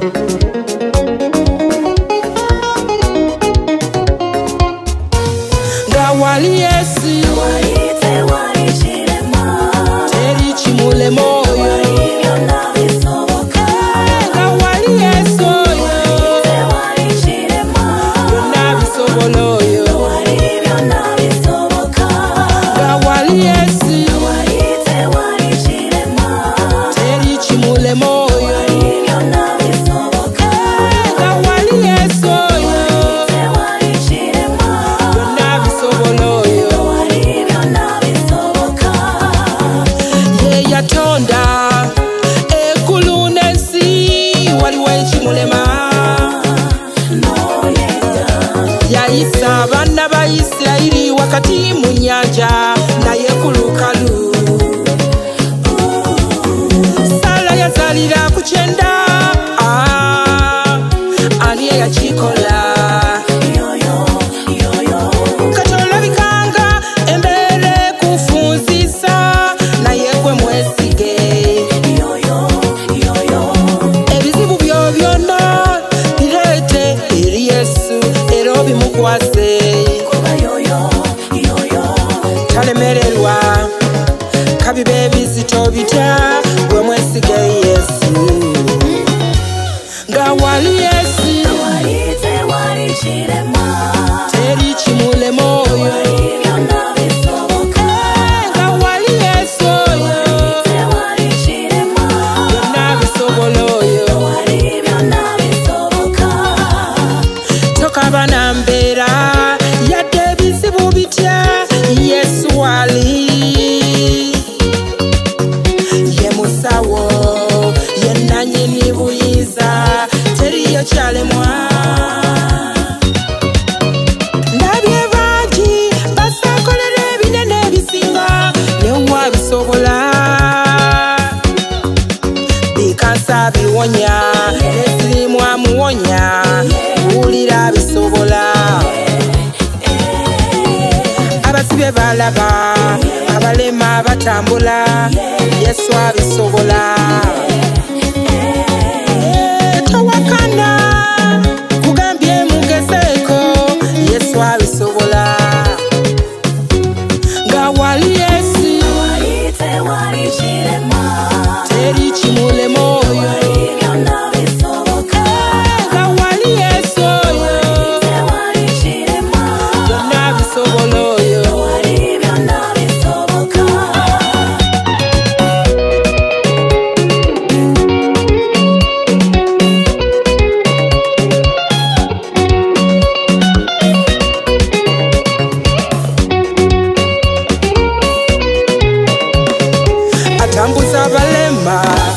Ngawali Yesu teri chimule moyo Ngawali Yesu yona bisoboloyo Ngawali Yesu teri chimule moyo Ngawali Yesu yona bisoboloyo Ye yatonda ekulu nensi waliwo ekimulema Yaisa abana ba Isirayiri wakati mu nyanja naye ku lukalu Sala yazalira ku kyenda ani yakikola Katola bikanga embere kufunzisa naye gwe mwesige Ebizibu byo byonna birete eri Yesu era bimukwase Talemererwa kabibe bizito bitya gwe mwesige Yesu Ngawali Yesu teri chimule moyo Ngawali Yesu yona bisoboloyo Toka banambera yadde bizibu bitya Yesu wali Ye musawo ye nanyini buyiza teriyo kyalemwa Ndabye bangi basakolera ebinene ebisinga newa bisobola Bikansa biwonya nesirimu amuwonya Ulira bisobola Abasibe balaba abalema batambula Yesu abisobola Towakana kugambye mugezeko Yesu abisobola Ngawali Yesu teri chimule moyo Ngawali Yesu yona bisoboloyo Atambuza abalema